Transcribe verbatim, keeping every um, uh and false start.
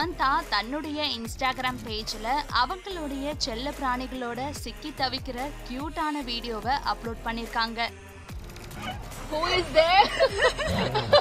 சமந்தா தன்னுடைய இன்ஸ்டாகிராம் பேஜ்ல அவங்களுடைய செல்ல பிராணிகளோட சிக்கி தவிக்கிற கியூட்டான வீடியோவை அப்லோட் பண்ணிருக்காங்க. Who is there?